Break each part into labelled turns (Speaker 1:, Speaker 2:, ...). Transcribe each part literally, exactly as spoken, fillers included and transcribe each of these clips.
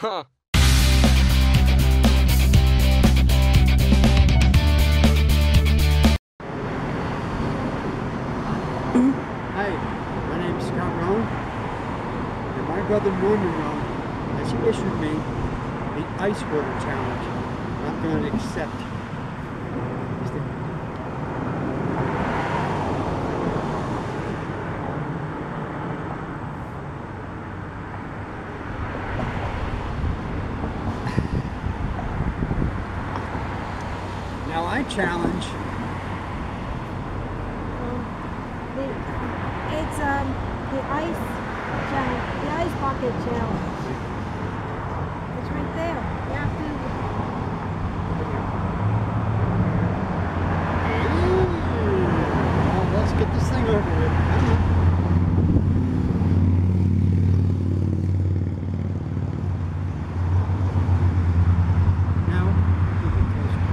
Speaker 1: Huh.
Speaker 2: Hi, my name is Scott Rohn, and my brother Norman Rohn has issued me the Ice Water Challenge. I'm going to accept. Now I challenge.
Speaker 3: The, it's um the ice challenge, the ice bucket challenge. It's right there. You have to.
Speaker 2: Well, let's get this thing over with. Come on. Now, move it closer.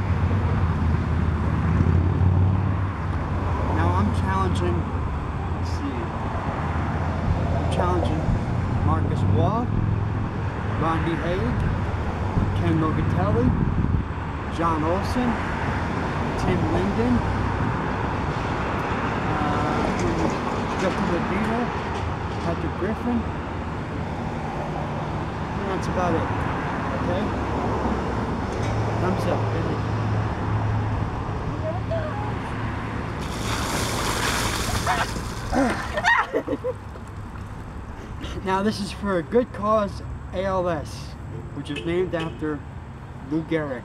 Speaker 2: Now I'm challenging. Let's see. I'm challenging Marcus Waugh, Rodney Haig, Ken Logatelli, John Olson, Tim Linden, uh, Justin Lavina, Patrick Griffin. And that's about it. Okay? Thumbs up. Baby. Now this is for a good cause, A L S, which is named after Lou Gehrig.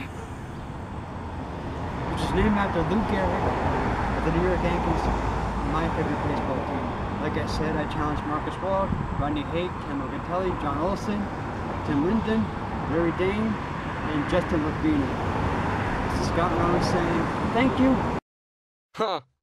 Speaker 2: Which is named after Lou Gehrig of the New York Yankees, my favorite baseball team. Like I said, I challenged Marcus Waugh, Rodney Haig, Ken Logatelli, John Olson, Tim Linden, Larry Dane, and Justin Lavina. This is Scott Rohn saying thank you.
Speaker 1: Huh.